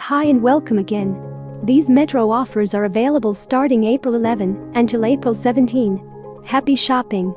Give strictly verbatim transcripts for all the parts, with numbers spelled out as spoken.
Hi and welcome again. These Metro offers are available starting April eleventh until April seventeenth. Happy shopping!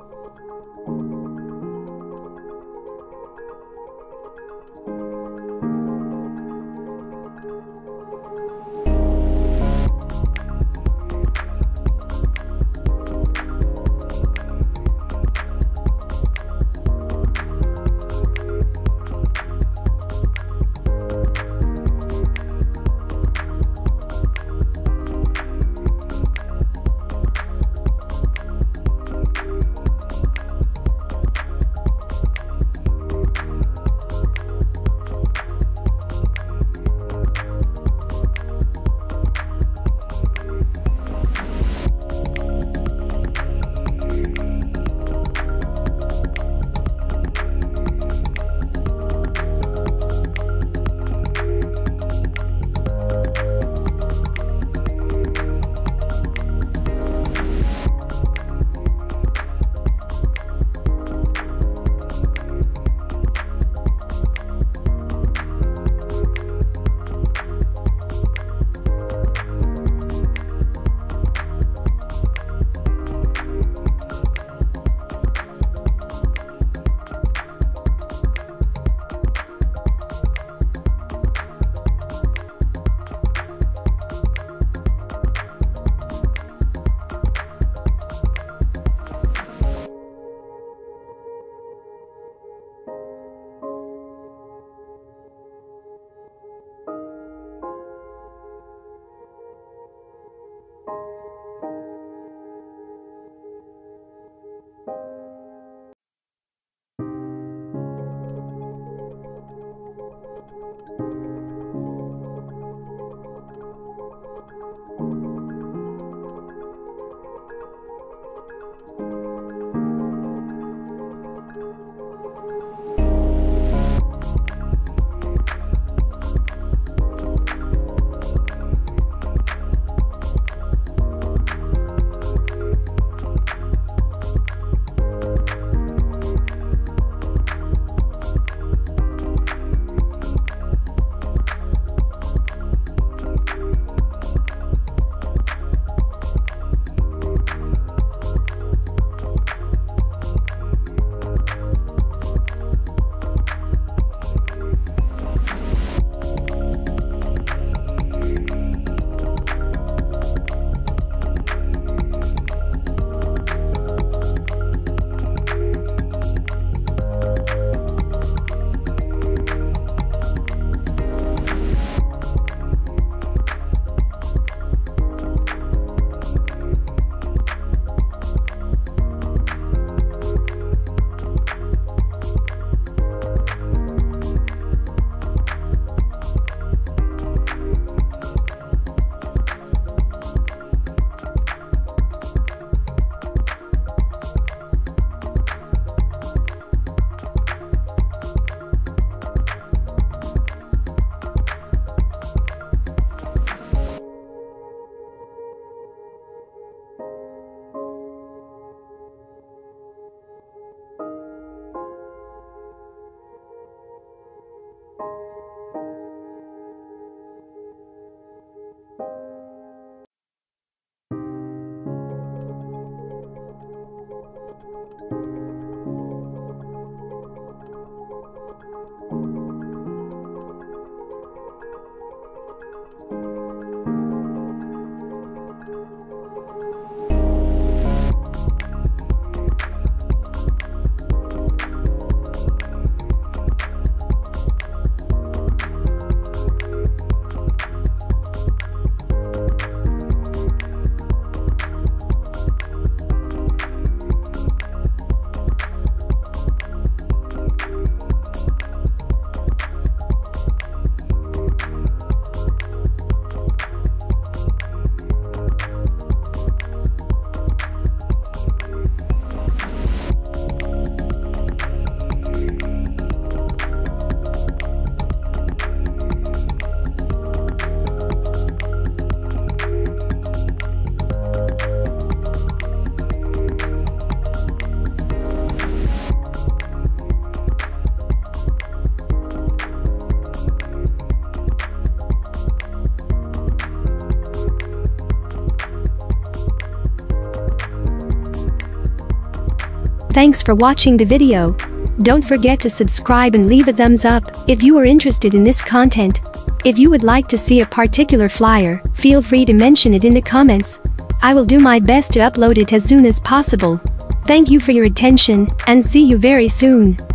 Thanks for watching the video. Don't forget to subscribe and leave a thumbs up if you are interested in this content. If you would like to see a particular flyer, feel free to mention it in the comments. I will do my best to upload it as soon as possible. Thank you for your attention, and see you very soon.